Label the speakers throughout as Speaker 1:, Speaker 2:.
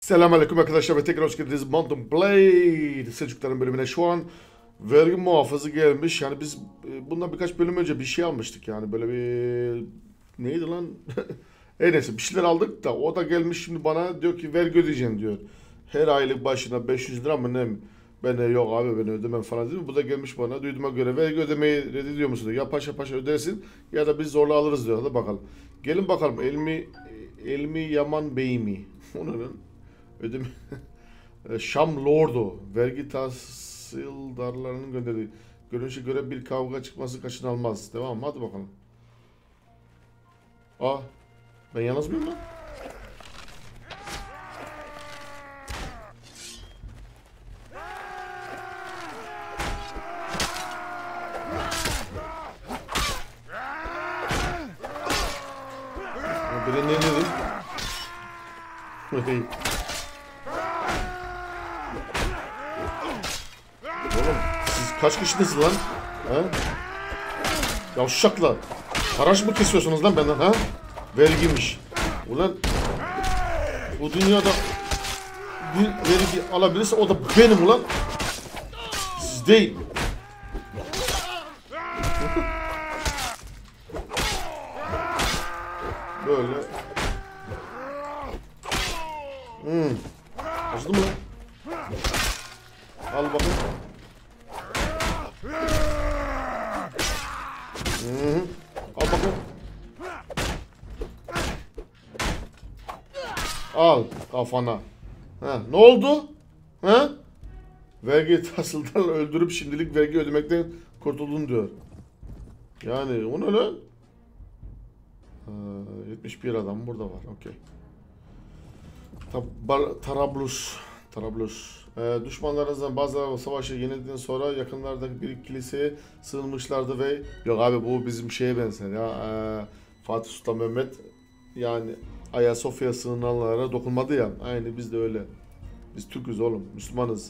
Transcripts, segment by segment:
Speaker 1: Selamünaleyküm arkadaşlar ve tekrar hoş geldiniz Mountain Blade Selçukların bölümüne. Şu an vergi muhafızı gelmiş. Yani biz bundan birkaç bölüm önce bir şey almıştık, yani böyle bir neydi lan? Neyse bir şeyler aldık da o da gelmiş şimdi bana diyor ki vergi ödeyeceksin diyor. Her aylık başına 500 lira mı ne mi? Ben de yok abi ben ödemem falan dedim. Bu da gelmiş bana duyduğuma göre vergi ödemeyi reddediyor musun diyor. Ya paşa paşa ödersin ya da biz zorla alırız diyor. Hadi bakalım. Gelin bakalım Elmi Yaman Bey mi? Onun ödeme Şam Lordu vergi tahsildarlarının gönderdiği görünüşe göre bir kavga çıkması kaçınılmaz. Devam, hadi bakalım. Aa, ben yalnız mıyım lan? Biri ne dedi? Oğlum siz kaç kişisiniz lan? He? Yavşaklar. Haraç mı kesiyorsunuz lan benden ha? Vergiymiş. Ulan bu dünyada bir vergi alabilirse o da benim ulan. Siz değil. Böyle. Acıdı mı lan? Al bakayım. Al bakayım. Al kafana. Ha, ne oldu? Ha? Vergi tahsildarını öldürüp şimdilik vergi ödemekten kurtuldun diyor. Yani o ne lan? 71 adam burada var. Okey. Tarablus. Düşmanlarınızdan bazıları savaşı yenildikten sonra yakınlardaki bir kiliseye sığınmışlardı ve yok abi bu bizim şeye benzer ya, Fatih Sultan Mehmet yani Ayasofya sığınanlara dokunmadı ya, aynı biz de öyle. Biz Türk'üz oğlum, Müslümanız.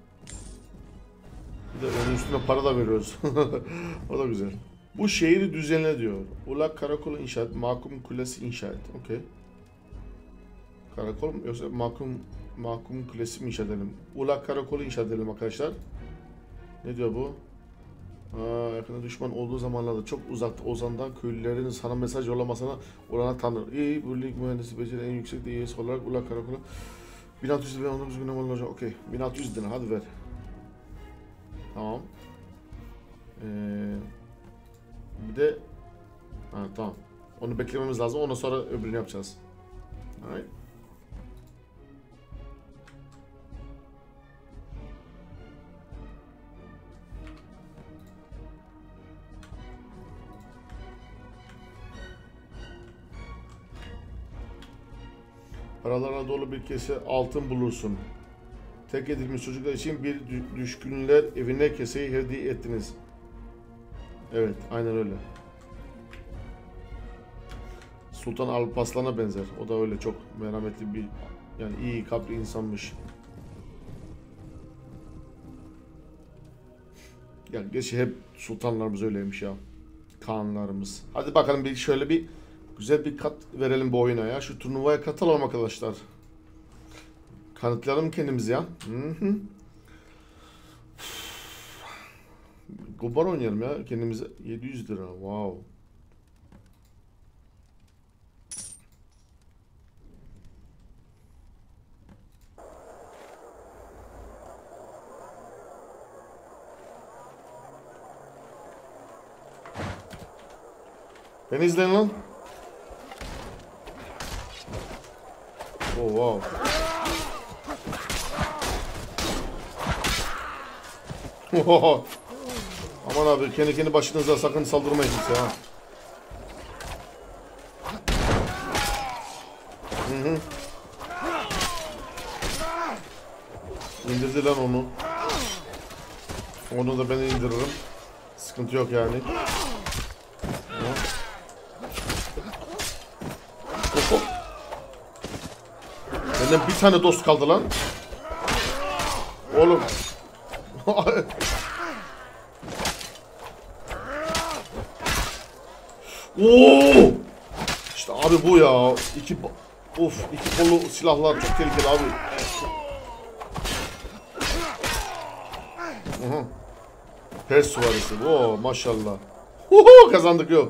Speaker 1: Bir de onun üstüne para da veriyoruz. O da güzel. Bu şehri düzenle diyor. Ulak Karakolu inşa et, Mahkum Kulesi inşa et. Okey. Karakol mu yoksa mahkum kulesi mi inşa edelim? Ulak karakolu inşa edelim arkadaşlar. Ne diyor bu? Yakında düşman olduğu zamanlarda çok uzakta Ozan'dan köylülerin sana mesaj yollamasına olana tanır. İyi, birlik mühendisi beceri en yüksek DES olarak Ulak karakolu 1600 ve 19 güne olacak. Okey. 1600 lira hadi ver. Tamam. Bir de tamam. Onu beklememiz lazım. Ondan sonra öbürünü yapacağız. Alright. Paralarına dolu bir kese altın bulursun. Tek edilmiş çocuklar için bir düşkünler evine keseyi hediye ettiniz. Evet, aynen öyle. Sultan Alparslan'a benzer. O da öyle çok merhametli bir, yani iyi kalpli insanmış. Ya gerçi hep sultanlarımız öyleymiş ya. Kağanlarımız. Hadi bakalım bir şöyle bir güzel bir kat verelim bu oyuna ya. Şu turnuvaya katılalım arkadaşlar. Kanıtlayalım kendimizi ya. Kumar oynayalım ya kendimize. 700 lira. Wow. Beni izleyin lan. Oh wow. Aman abi kendi başınıza sakın saldırmayın kimse ha. İndirdi lan onu. Onu da ben indiririm. Sıkıntı yok yani. Hop. Benden bir tane dost kaldı lan. Oğlum. Oo! İşte abi bu ya. Of, iki kolu silahlar çok tehlikeli abi. Aha. Pers süvarisi. Oo, maşallah. Huhu, kazandık yok.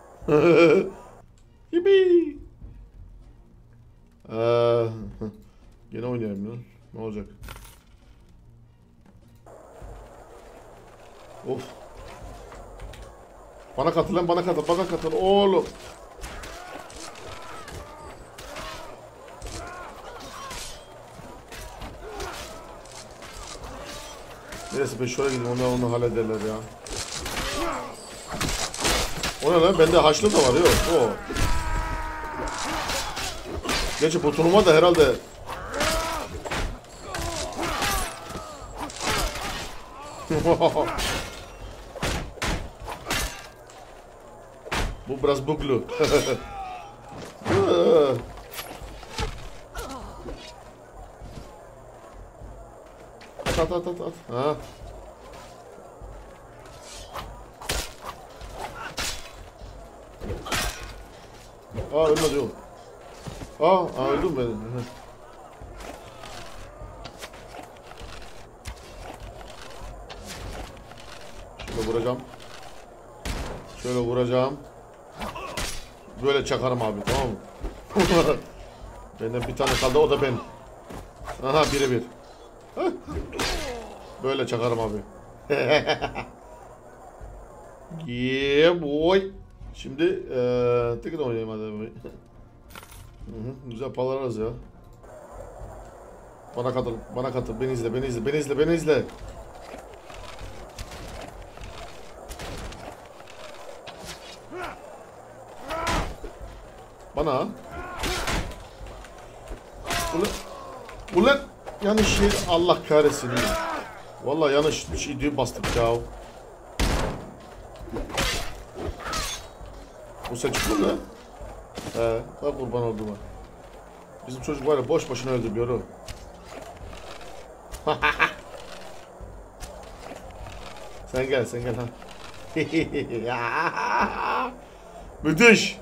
Speaker 1: Yippee. Yine oynayayım lan. Ne olacak? Of. Bana katıl lan, bana katıl, bana katıl oğlum. Neyse ben şöyle gideyim, onu hallederler ya. O ne lan? Bende haçlı da var yok. O. Gerçi bu turnuva da herhalde. Bu biraz buglu. At. Ha. Ölmedi yok. Öldüm ben. Şöyle vuracağım. Şöyle vuracağım. Böyle çakarım abi, tamam mı? Benden bir tane kaldı, o da ben. Aha, birebir. Böyle çakarım abi. Yeah boy. Şimdi tekrar oynayayım hadi abi. Güzel palarız ya. Bana katıl, beni izle. Bana. Ulan yanlış şey, Allah kahretsin. Vallahi yanlış şey diye bastık ya. Bu sen çıktın mı? Bak kurban olduğuma. Bizim çocuk var ya, boş boşuna öldürüyor o. Sen gel ha. Müthiş.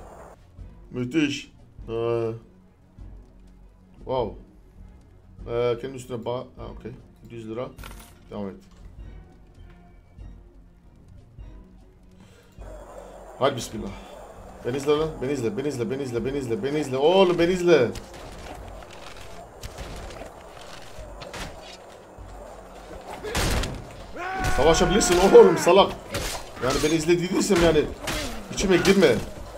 Speaker 1: Wow. Kendi üstüne okey. 100 lira. Devam et. Hadi bismillah. Beni izle lan. Beni izle. Oğlum beni izle. Savaşabilirsin oğlum salak. Yani beni izlediysem yani içime girme.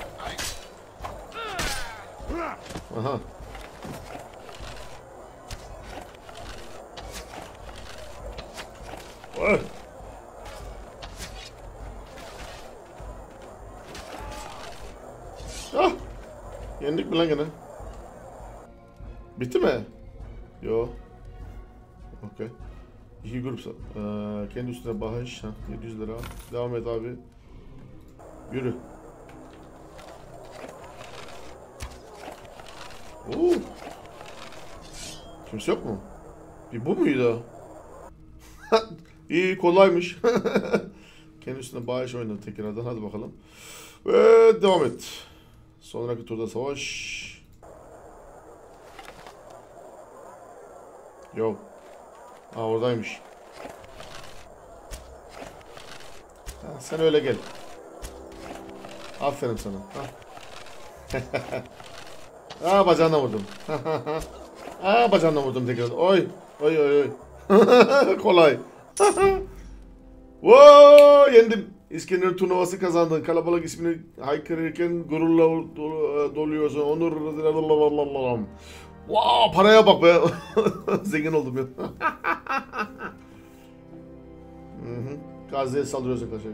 Speaker 1: Aha. Yendik mi lan gene? Bitti mi? Yo. Okey. İki grup kendi üstüne bahşiş 700 lira. Devam et abi. Yürü. Oo. Kimse yok mu? Bir bu muydu? İyi, kolaymış. Kendi üstüne bahşiş oynadı tekrardan. Hadi bakalım. Ve devam et. Sonraki turda savaş. Yok. Oradaymış. Sen öyle gel. Aferin sana. Bacağına vurdum. Bacağına vurdum tekrar. Oy. Kolay. Yendim. İskender turnuvası kazandın. Kalabalık ismini haykırırken gururla doluyorsun. Onur. Paraya bak be. Zengin oldum ya. Gazze'ye saldırıyoruz arkadaşlar.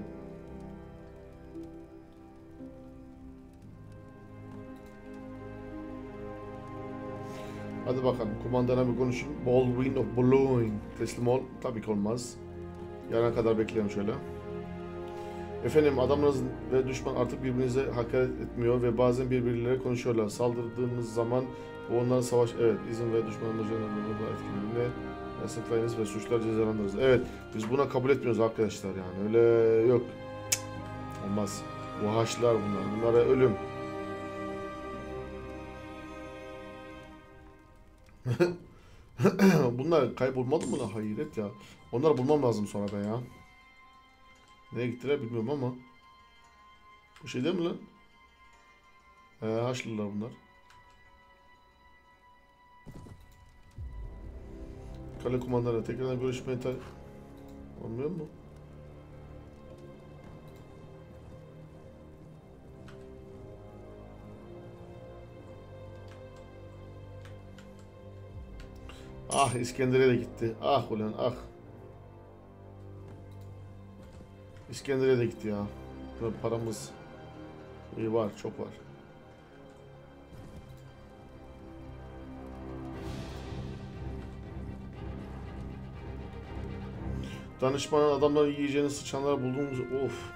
Speaker 1: Hadi bakalım. Kumandana bir konuşayım. Baldwin of Boulogne. Teslim ol. Tabii ki olmaz. Yarına kadar bekleyelim şöyle. Efendim, adamınız ve düşman artık birbirinize hakaret etmiyor ve bazen birbirleriyle konuşuyorlar. Saldırdığınız zaman onların savaş... Evet, izin ve düşmanın üzerinde etkilerini yasaklayınız ve suçlar cezalandırırız. Evet, biz buna kabul etmiyoruz arkadaşlar yani. Öyle yok. Olmaz. Bu haçlar bunlar. Bunlara ölüm. Bunlar kaybolmadı mı lan? Hayret ya. Onları bulmam lazım sonra ben ya. Nereye gittiler bilmiyorum ama. Bu şey değil mi lan? Haçlılar bunlar. Kale kumandanı tekrardan görüşmeye olmuyor mu? Ah İskenderiye de gitti. Ah ulan ah. İskenderiye de gitti ya. Paramız iyi var, çok var. Danışmanın adamları yiyeceğini sıçanlara bulduğumuz of.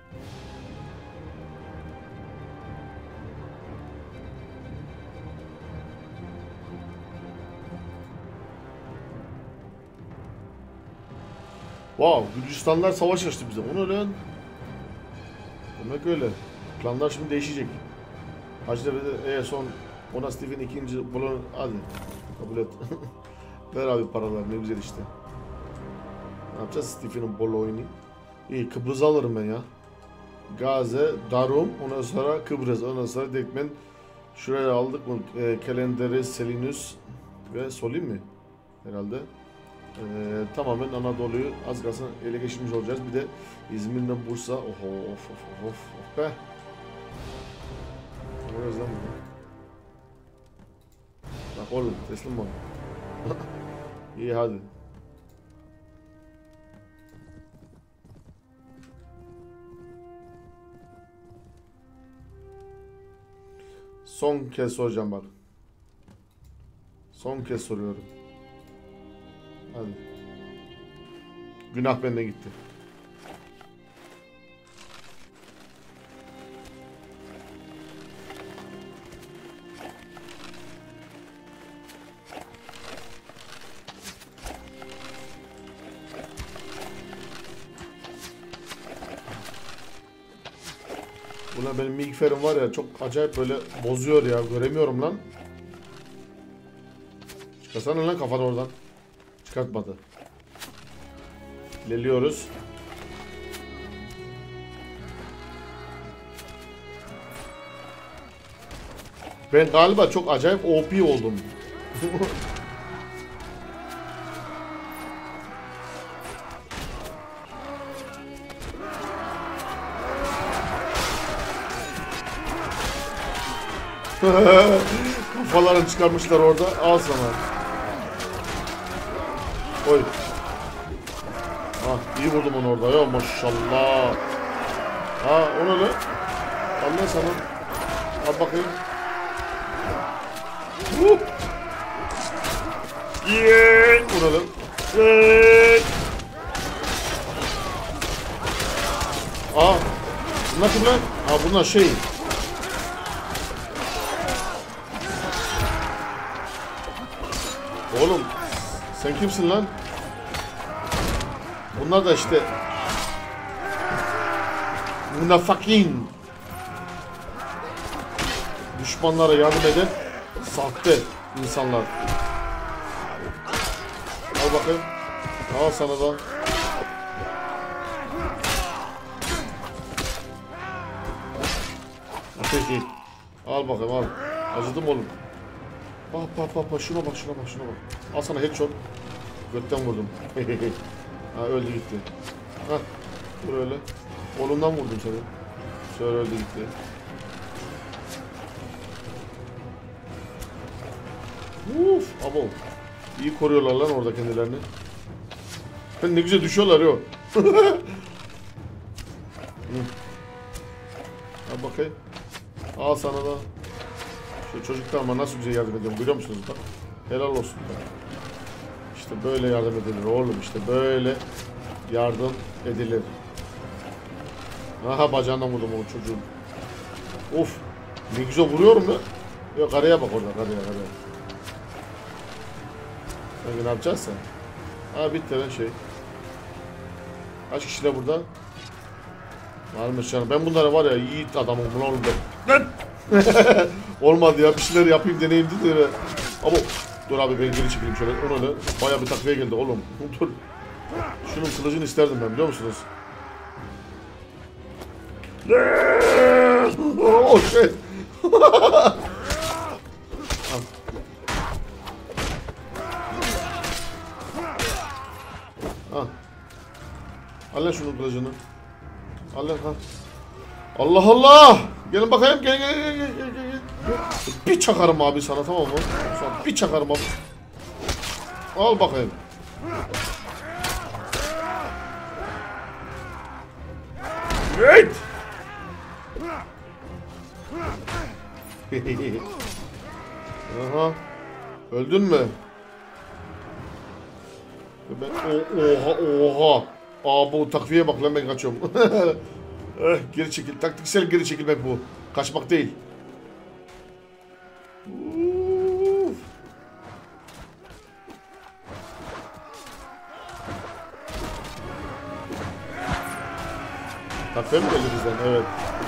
Speaker 1: Wow, Gürcistanlar savaş açtı bize. O ne lan? Demek öyle. Planlar şimdi değişecek. Hacı Devlet'e son ona Stephen ikinci Bolon hadi kabul et. Ver abi paralar ne güzel işte. Ne yapacağız Stephen'in Bolon'u? İyi Kıbrıs alırım ben ya. Gaze, Darum, ondan sonra Kıbrıs, ondan sonra Dekmen. Şuraya aldık mı? Kelenderi, Selinus ve Solin mi? Herhalde. Tamamen Anadolu'yu az kalsın ele geçirmiş olacağız. Bir de İzmir'den Bursa. Of of of of be. O yüzden bu. Bak oğlum teslim ol. İyi hadi. Son kez soracağım bak. Son kez soruyorum. Hadi. Günah benden gitti. Buna benim milgiferim var ya çok acayip böyle bozuyor ya. Göremiyorum lan. Çıkarsana lan kafanı oradan. Çıkartmadı. İlerliyoruz. Ben galiba çok acayip OP oldum. Kafalarını çıkarmışlar orada. Al sana. Oy. Ah iyi vurdum onu orada ya maşallah. Ha onu öyle. Allah sana. Al bakayım. Yeee. Vuralım. Yeee. Aa. Bunlar kim lan? Aa bunlar şey. Oğlum. Sen kimsin lan? Bunlar da işte münafakin, düşmanlara yardım eden sahte insanlar. Al bakayım. Al sana da. Peki. Al bakayım al. Acıdım oğlum. Bak şuna bak şuna bak şuna bak. Al sana headshot. Götten vurdum. Ha öldü gitti. Ha dur öyle. Kolundan vurdum seni. Şöyle öldü gitti. Uf abo. İyi koruyorlar lan orada kendilerini. Ne güzel düşüyorlar yo. Al bakayım. Al sana da. Şu çocuklarıma nasıl güzel yardım ediyorum görüyor musunuz bak. Helal olsun. İşte böyle yardım edilir oğlum işte böyle yardım edilir. Aha bacağından vurdum o çocuğun. Of ne güzel vuruyorum ya. Yok araya bak orada araya. Sen ne yapacaksın sen? Ha bitti lan şey. Kaç kişi de burada? Varmış canım. Ben bunlara var ya yiğit adamım bunu oğlum ben. Olmadı ya bir şeyler yapayım deneyim dedi ve. Abo Dur abi ben geri çekeyim şöyle. Onu da bayağı bir takviye geldi oğlum. Dur. Şunun kılıcını isterdim ben biliyor musunuz? Oh shit. Al lan şunun kılıcını. Al lan ha. Allah Allah! Gelin bakayım gel. Bir çakarım abi sana tamam mı? Sana bir çakarım abi. Al bakayım. Great! Aha. Öldün mü? Ben oha. Aa bu takviye bak lan ben kaçıyorum. Geri çekil. Taktiksel geri çekilmek bu. Kaçmak değil. Takviye mi geldi bizden? Evet.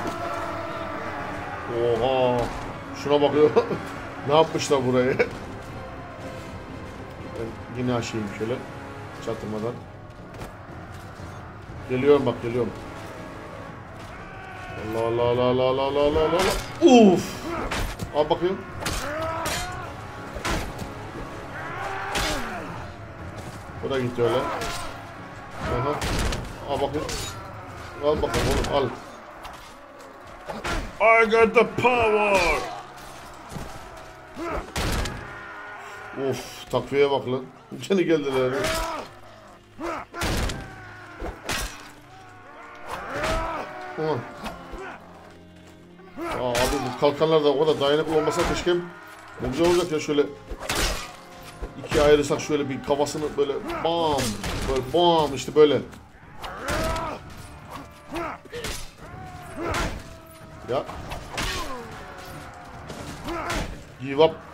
Speaker 1: Oha. Şuna bakıyor. Ne yapmışlar buraya? Ben yine aşayım şöyle. Çatırmadan. Geliyorum bak geliyorum. Allah. Uf. Al bakayım. O da gitti öyle. Aha. Al bakayım. Al bakalım oğlum al. I got the power. Of takviye bak lan. Gene geldiler. Abi bu kalkanlar da o kadar dayanıklı olmasa keşke ne güzel olacak ya şöyle ikiye ayırırsak şöyle bir kafasını böyle bam böyle bam işte böyle ya give up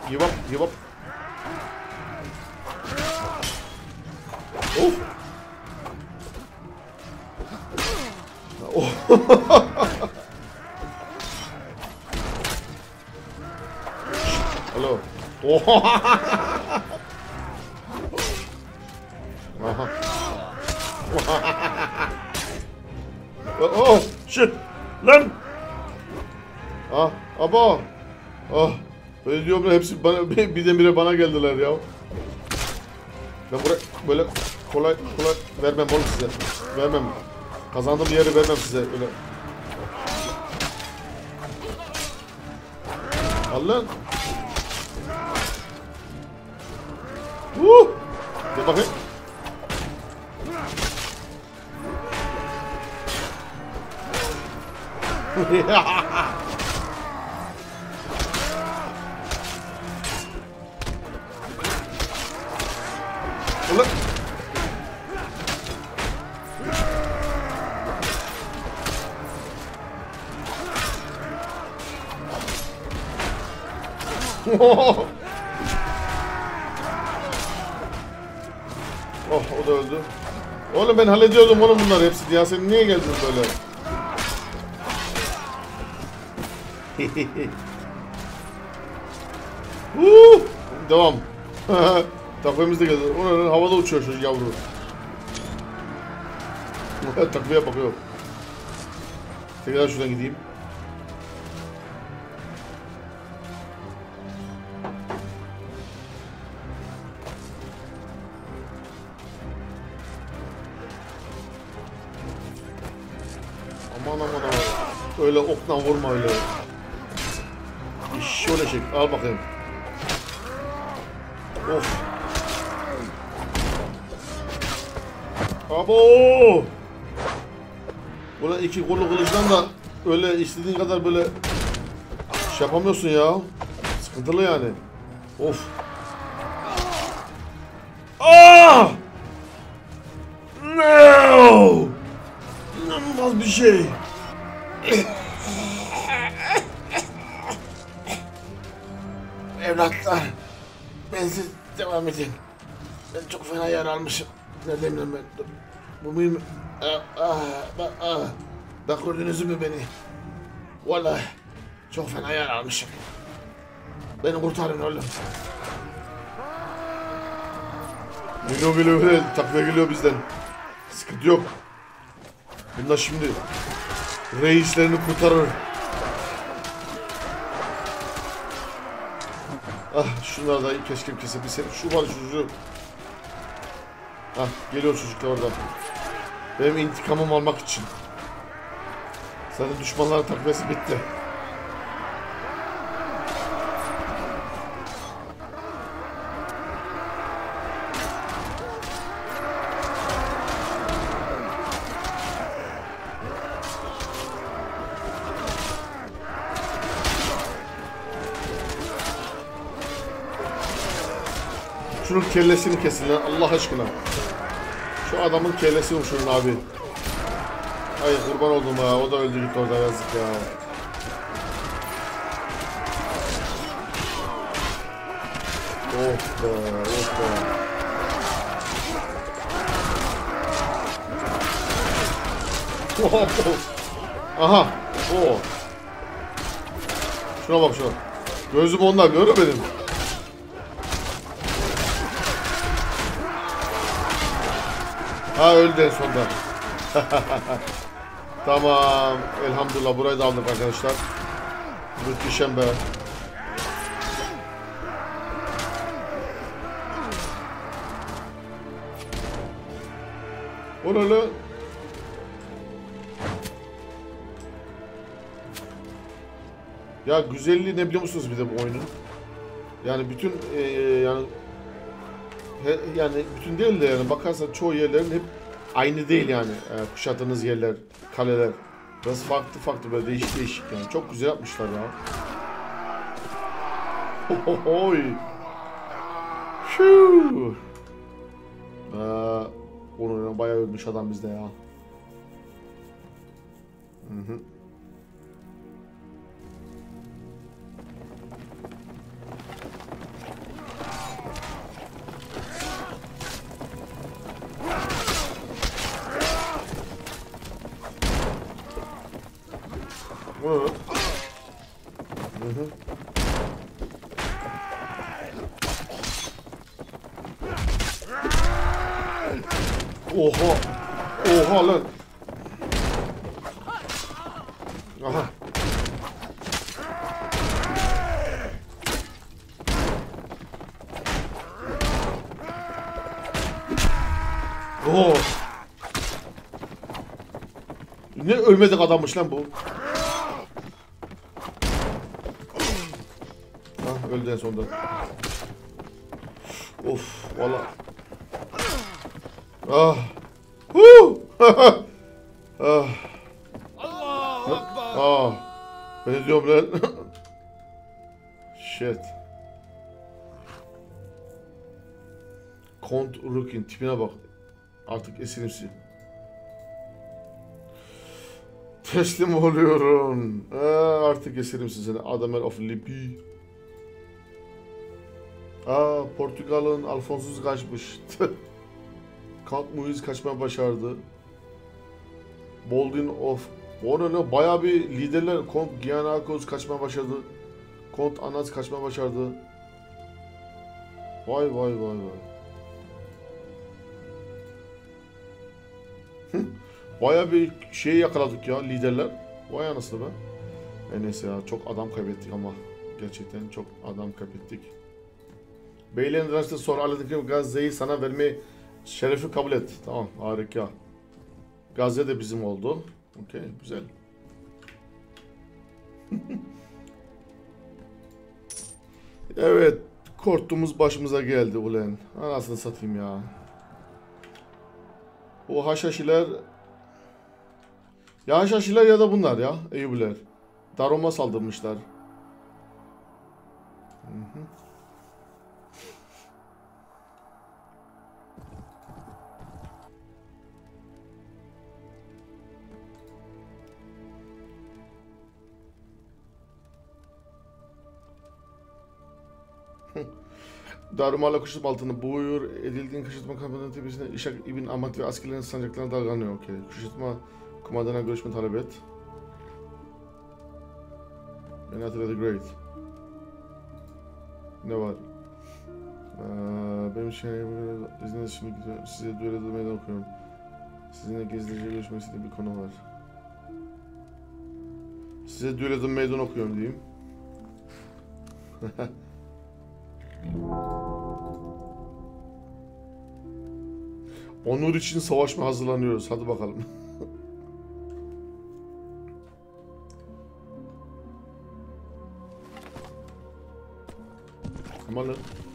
Speaker 1: of oh Alo. Oha. Aha. Oh shit. Lan. Ah, aba. Ah. Böyle diyorum hepsi bana birdenbire bana geldiler ya. Ben buraya böyle kolay vermem oğlum size. Vermem. Kazandığım yeri vermem size öyle. Al lan. Dur bakayım. Ulan. Oh o da öldü. Oğlum ben hallediyordum oğlum bunları hepsini ya sen niye geldin böyle? Devam. Takviyemiz de geldi. Onun havada uçuyor çocuk yavru. Takviye bakıyor. Tekrar şuradan gideyim. Aman. Öyle okla vurma öyle. Şöyle çek. Al bakayım. Of. Abo. Buna iki kollu kılıçtan da öyle istediğin kadar böyle şey yapamıyorsun ya. Sıkıntılı yani. Of. Ah! No! İnanılmaz bir şey. Evlatlar, ben siz devam edin. Ben çok fena yaralmışım. Nereden bileyim ben? Dur. Bu muyum? Bak gördünüz mü beni? Vallahi çok fena yaralmışım. Beni kurtarın oğlum. Geliyor takviye geliyor bizden. Sıkıntı yok. Bunlar şimdi reislerini kurtarır. Ah şunları da keşke kesebilseydim. Şu var şu. Ah geliyor çocuklar oradan. Benim intikamımı almak için. Zaten düşmanların takviyesi bitti. Şunun kellesini kesin lan Allah aşkına. Şu adamın kellesini uçurun abi. Ay kurban oldum ha. O da öldü gitti orada yazık ya. Of be, of be. Aha. Oo. Şuna bak şuna. Gözüm ondan görüyor benim. Ha öldü en sonunda. Tamam. Elhamdülillah burayı da aldık arkadaşlar. Muhteşem be. Oralı. Ya güzelliği ne biliyor musunuz bir de bu oyunun? Yani bütün yani bütün değil de yani bakarsan çoğu yerlerin hep aynı değil yani. Kuşattığınız yerler, kaleler. Biraz farklı farklı böyle değişik değişik yani. Çok güzel yapmışlar ya. Oy. Şuu. Onun bayağı ölmüş adam bizde ya. Hı hı. Hı hı. Oha. Oha lan. Aha. Oh. Ne ölmedik adammış lan bu. Ah öldü en sonunda. Of valla. Ah. Ah. Ah. Ben ne diyorum lan? Shit. Kont Uruk'in tipine bak. Artık esinimsi. Teslim oluyorum. Artık eserimsin seni. Adamel of Libya. Portugal'ın Alfonsuz kaçmış. Count Muiz kaçmaya başardı. Boldin of... O ne bayağı bir liderler. Kont Gianakos kaçmaya başardı. Kont Anas kaçmaya başardı. Vay vay vay vay. Bayağı bir şey yakaladık ya liderler. Vay anasını be. Neyse ya çok adam kaybettik ama. Gerçekten çok adam kaybettik. Beylerin Üniversitesi sonra Aladaki Gazze'yi sana verme şerefi kabul et. Tamam harika. Gazze de bizim oldu. Okey güzel. Evet. Korktuğumuz başımıza geldi ulan. Anasını satayım ya. O Haşhaşiler... Ya Haşhaşiler ya da bunlar ya. Eyyubiler. Daroma saldırmışlar. Hı hı. Darümalı kışırtma altında buyur edildiğin kışırtma kampanyasının tepesinde İshak İbn Ahmet ve askerlerin sancaklarına dalgalanıyor. Okey. Kışırtma kumandana görüşme talep et. Benatere the Great. Ne var? Benim şey izniniz şimdi gidiyorum. Size düello meydan okuyorum. Sizinle gizlice görüşmek istediğim bir konu var. Size düello meydan okuyorum diyeyim. Onur için savaşma hazırlanıyoruz. Hadi bakalım. Aman lan.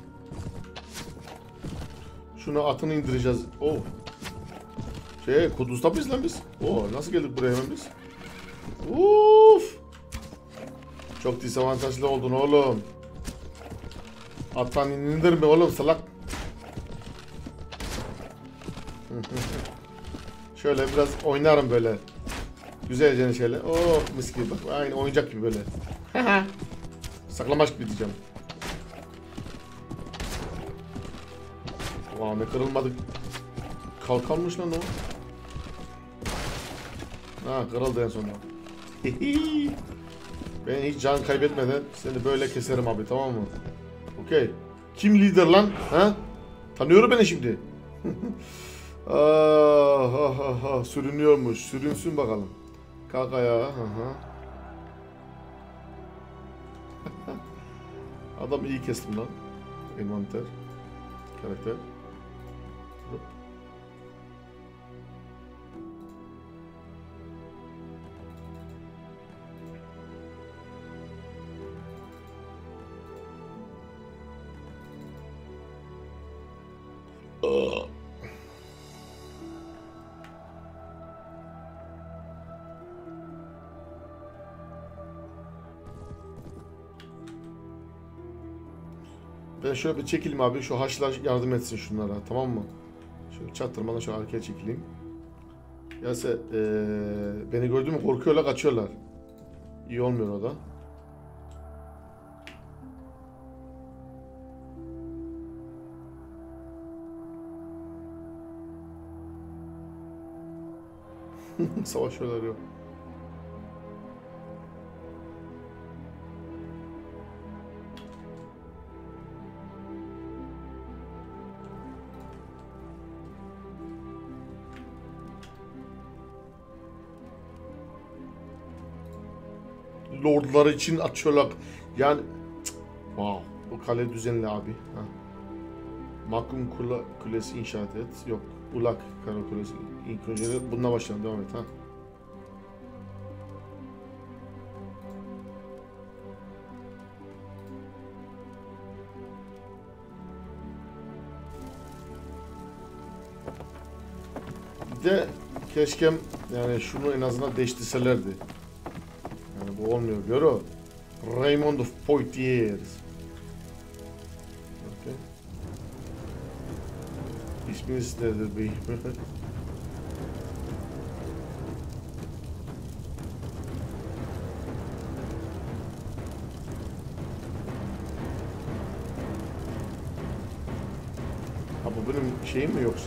Speaker 1: Şunu atını indireceğiz. Oh. Kudüs'ta mıyız lan biz? Oh, nasıl geldik buraya hemen biz? Uf. Çok dezavantajlı oldun oğlum. Attan indirme oğlum salak. Şöyle biraz oynarım böyle. Güzelce şöyle. Oh mis gibi bak. Aynı oyuncak gibi böyle. Saklamaç gibi diyeceğim. Vay ne kırılmadık. Kalkanmış lan o. Ha kırıldı en sonunda. Ben hiç can kaybetmeden seni böyle keserim abi, tamam mı? Okey. Kim lider lan? Ha? Tanıyorum beni şimdi. Sürünüyormuş. Sürünsün bakalım. Kalk ayağa. Adam iyi kestim lan. Envanter. Karakter. Hop. Ben şöyle bir çekileyim abi. Şu haçlar yardım etsin şunlara. Tamam mı? Şöyle çattırmadan şu arkaya çekileyim. Yoksa beni gördü mü korkuyorlar, kaçıyorlar. İyi olmuyor o da. Savaşıyorlar yok. Lordlar için açıyorlar. Yani wow. Bu kale düzenli abi. Ha. Mahkum Kulesi inşaat et. Yok. Ulak Kara Kulesi. İlk önce de bununla başlayalım. Devam et ha. Bir de keşke yani şunu en azından değiştirselerdi. Yani bu olmuyor. Gör o. Raymond of Poitiers. Okay. İsminiz nedir beyim? Ha bu benim şeyim mi yoksa?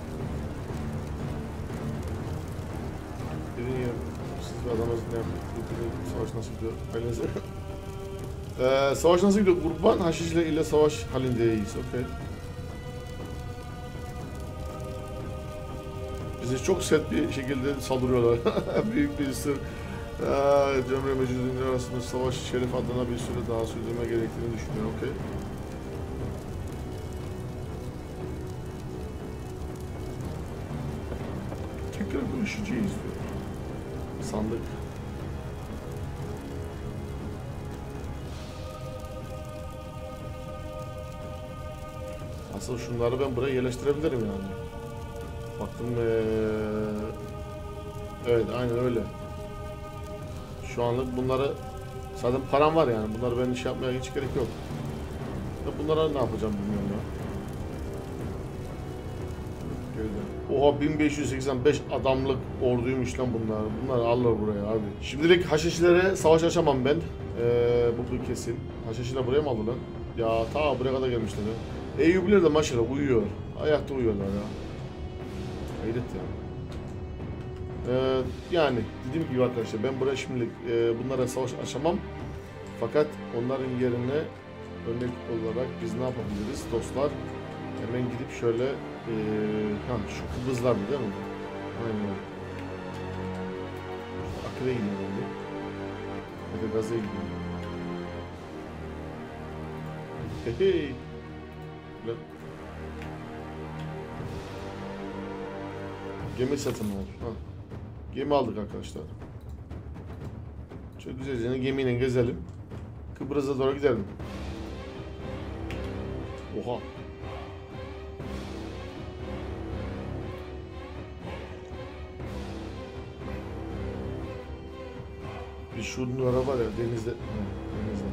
Speaker 1: Siz ve adamınız ne yapıyor? Savaş nasıl gidiyor? Elinize. Savaş nasıl gidiyor? Kurban Haşişle ile savaş halindeyiz. Okay. Bizi çok sert bir şekilde saldırıyorlar. Büyük bir sır. Cemre Mecnun'un arasında savaş şerif adına bir süre daha sürdürme gerektiğini düşünüyorum. Okay. Tekrar görüşeceğiz diyor. Sandık. Asıl şunları ben buraya yerleştirebilirim yani. Baktım evet aynen öyle. Şu anlık bunları zaten param var yani. Bunları ben iş yapmaya hiç gerek yok. Bunlara ne yapacağım bilmiyorum ya. Oha 1585 adamlık orduymuş lan bunlar. Bunlar alır buraya abi. Şimdilik Haşhaşilere savaş açamam ben. Bu kesin. Haşhaşiler buraya mı aldı lan? Ya ta buraya kadar gelmişler ya. Eyyubiler de maşallah uyuyor. Ayakta uyuyorlar ya. Hayret ya. Yani dediğim gibi arkadaşlar ben buraya şimdilik bunlara savaş açamam. Fakat onların yerine örnek olarak biz ne yapabiliriz dostlar? Hemen gidip şöyle şu Kıbrıslar değil mi? Aynen. Akre'ye gidiyorum. Ya da Gaz'a gidiyorum. Hey. Lan. Gemi satın al. Ha. Gemi aldık arkadaşlar. Çok güzel. Gemiyle gezelim. Kıbrıs'a doğru gidelim. Oha. Bir şunlara var ya denizde. Denizde.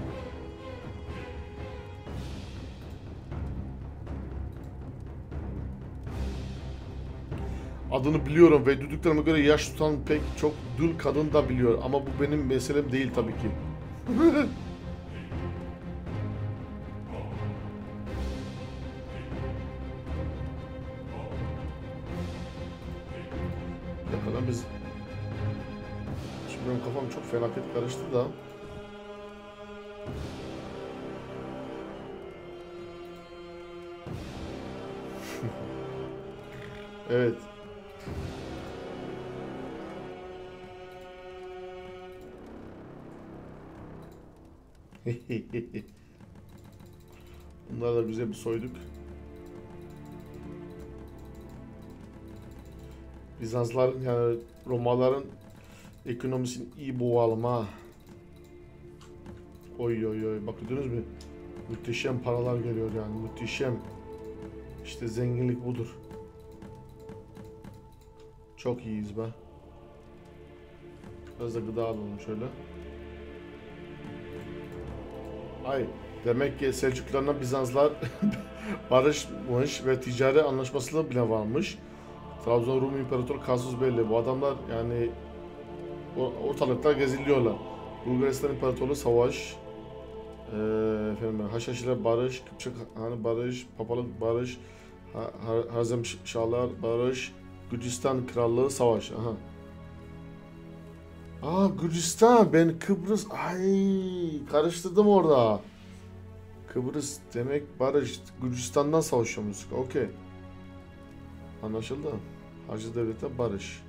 Speaker 1: Adını biliyorum ve duyduklarıma göre yaş tutan pek çok dul kadın da biliyor. Ama bu benim meselem değil tabii ki. Bakalım biz... Şimdi benim kafam çok felaket karıştı da. Evet. Bunlar da güzel bir soyduk. Bizansların yani Romalıların ekonomisini iyi boğalım ha. Oy oy oy, bak gördünüz mü? Muhteşem paralar geliyor yani, muhteşem. İşte zenginlik budur. Çok iyiyiz be. Biraz da gıda alalım şöyle. Ay, demek ki Selçuklularla Bizanslar barışmış ve ticari anlaşması bile varmış. Trabzon Rum İmparatoru Kasus Belli. Bu adamlar yani ortalıkta geziliyorlar. Bulgaristan İmparatorluğu savaş. Efendim, Haçhaçiler barış, Kıpçak Hanı barış, Papalık barış, Harzemşahlar barış, Gürcistan Krallığı savaş. Aha. Aa, Gürcistan, ben Kıbrıs, ay karıştırdım orada. Kıbrıs demek barış, Gürcistan'dan savaşıyoruz. Okey. Anlaşıldı. Hacı Devlet'e barış.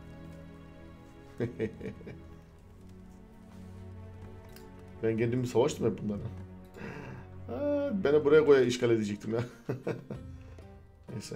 Speaker 1: Ben kendim savaştım hep bunlara. Beni buraya koya işgal edecektim ya. Neyse.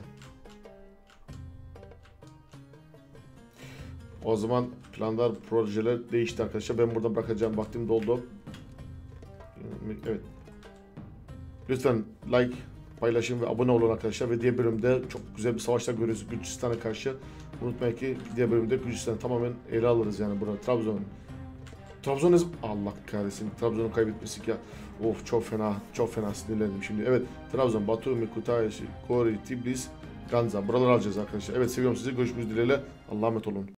Speaker 1: O zaman planlar, projeler değişti arkadaşlar. Ben burada bırakacağım. Vaktim doldu. Evet. Lütfen like, paylaşın ve abone olun arkadaşlar. Ve diğer bölümde çok güzel bir savaşlar görüyoruz Gürcistan'a karşı. Unutmayın ki diğer bölümde Gürcistan'ı tamamen ele alırız yani burada. Trabzon Allah kahretsin. Trabzon'u kaybetmesik ya. Of, çok fena. Çok fena sinirlendim şimdi. Evet. Trabzon, Batumi, Kutaisi, Gori, Tbilisi, Ganza. Buraları alacağız arkadaşlar. Evet, seviyorum sizi. Görüşmek dileğiyle. Allah'a emanet olun.